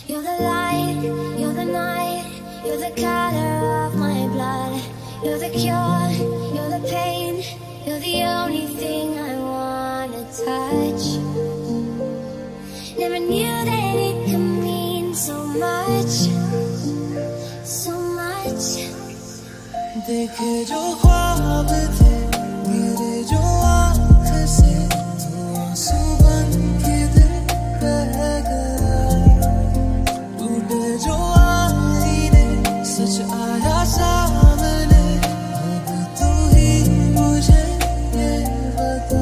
You're the light, you're the night, you're the color of my blood. You're the cure, you're the pain, you're the only thing I wanna touch. Never knew that it could mean so much, so much. देखे जो ख्वाब थे मेरे जो आँख से, तो आंसू बन के दिल बह गया। टूटे जो आईने सच आया सामने, अब तू ही मुझे ये बता।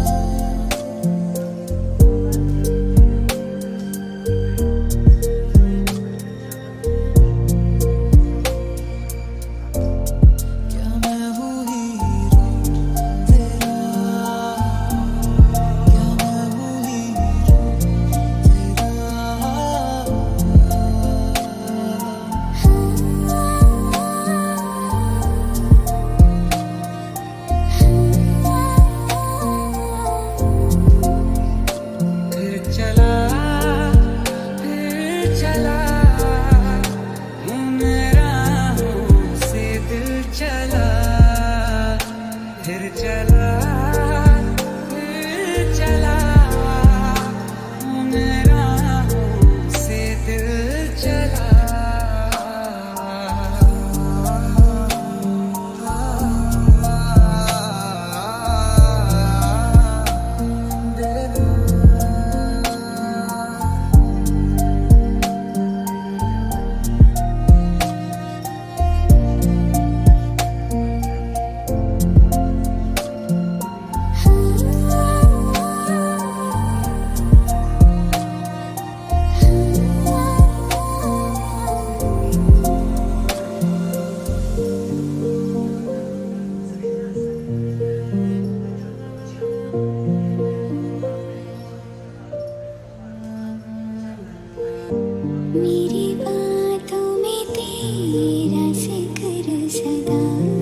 मेरी बातों में तेरा जिक्र सदा,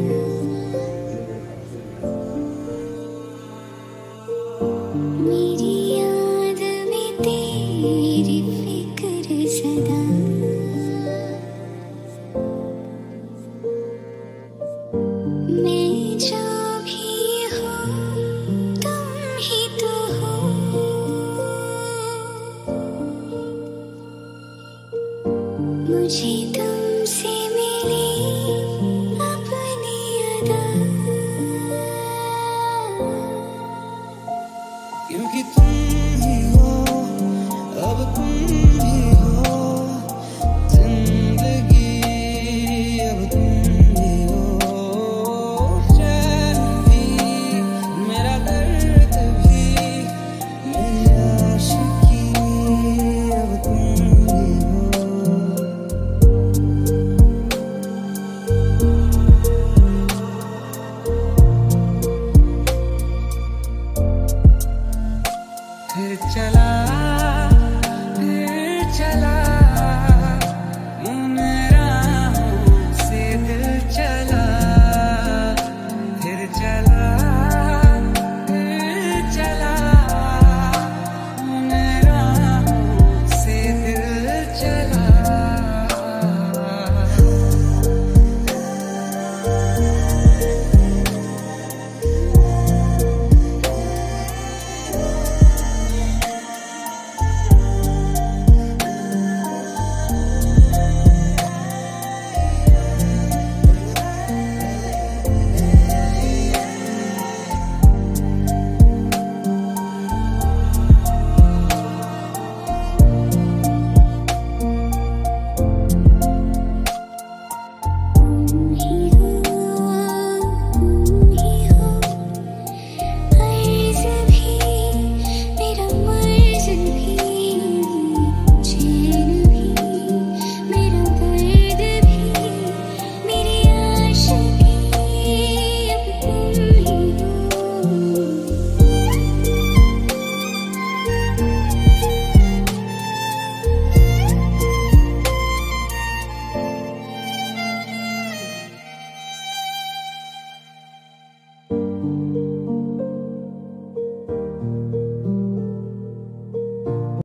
मेरी याद में तेरी फिक्र सदा। मैं जो भी हूँ तुम ही तो हो, मुझे तो